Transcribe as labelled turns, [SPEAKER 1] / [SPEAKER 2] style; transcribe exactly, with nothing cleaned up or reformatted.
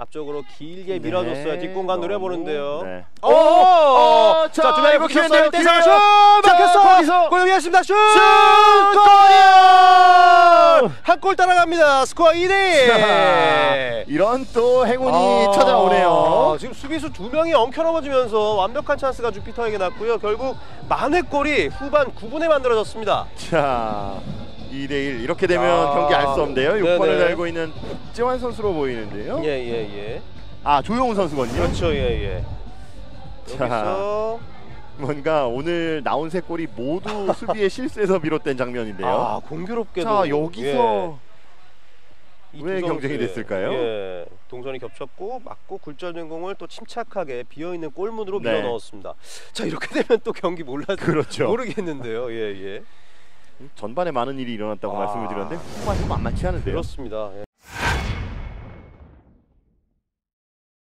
[SPEAKER 1] 앞쪽으로 길게
[SPEAKER 2] 네.
[SPEAKER 1] 밀어줬어요. 뒷공간 노려보는데요.
[SPEAKER 2] 네.
[SPEAKER 1] 오! 오! 자, 두 명이 붙였어요. 대상 슛! 막혔어! 골 위했습니다. 슛! 골이요! 한 골 따라갑니다. 스코어 이 대 일.
[SPEAKER 2] 이런 또 행운이
[SPEAKER 1] 아,
[SPEAKER 2] 찾아오네요.
[SPEAKER 1] 지금 수비수 두 명이 엉켜넘어지면서 완벽한 찬스가 주피터에게 났고요. 결국 만회골이 후반 구 분에 만들어졌습니다.
[SPEAKER 2] 자, 이 대 일 이렇게 되면
[SPEAKER 1] 아,
[SPEAKER 2] 경기 알 수 없는데요. 육 번을
[SPEAKER 1] 네네.
[SPEAKER 2] 달고 있는 박지환 선수로 보이는데요.
[SPEAKER 1] 예, 예, 예.
[SPEAKER 2] 아, 조용훈 선수거든요.
[SPEAKER 1] 그렇죠, 예, 예.
[SPEAKER 2] 자,
[SPEAKER 1] 여기서
[SPEAKER 2] 뭔가 오늘 나온 세 골이 모두 수비의 실수에서 비롯된 장면인데요.
[SPEAKER 1] 아, 공교롭게도
[SPEAKER 2] 자, 여기서
[SPEAKER 1] 예.
[SPEAKER 2] 왜
[SPEAKER 1] 이두
[SPEAKER 2] 경쟁이
[SPEAKER 1] 선수의,
[SPEAKER 2] 됐을까요?
[SPEAKER 1] 예, 동선이 겹쳤고 맞고 굴절된 공을 또 침착하게 비어있는 골문으로
[SPEAKER 2] 네.
[SPEAKER 1] 밀어 넣었습니다. 자, 이렇게 되면 또 경기 몰라
[SPEAKER 2] 그렇죠.
[SPEAKER 1] 모르겠는데요. 예, 예.
[SPEAKER 2] 전반에 많은 일이 일어났다고
[SPEAKER 1] 아.
[SPEAKER 2] 말씀을 드렸는데 후반이 만만치 않은데요.
[SPEAKER 1] 그렇습니다. 예.